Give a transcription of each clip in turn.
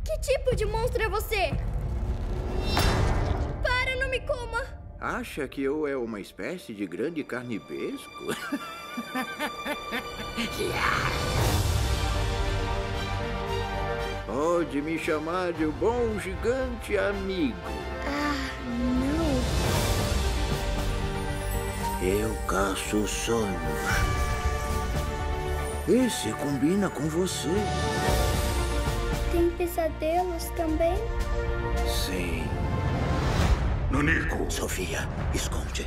Que tipo de monstro é você? Para, não me coma! Acha que eu é uma espécie de grande carnibesco? Pode me chamar de o bom gigante amigo. Ah, não. Eu caço sonhos. Esse combina com você. Tem pesadelos também? Sim. Nanico! Sofia, esconde.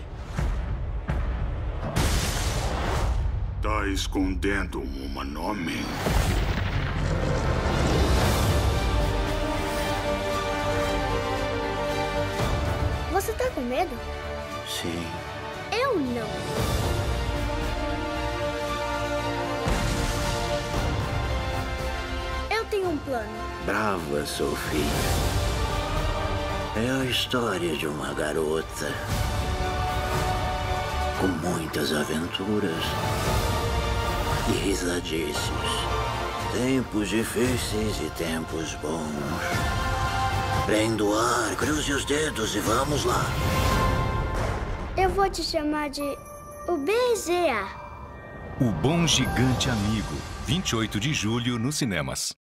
Tá escondendo um nome. Você tá com medo? Sim. Eu não. Eu tenho um plano. Brava, Sofia. É a história de uma garota com muitas aventuras e risadices. Tempos difíceis e tempos bons. Prenda o ar, cruze os dedos e vamos lá. Eu vou te chamar de o BGA. O Bom Gigante Amigo, 28 de julho nos cinemas.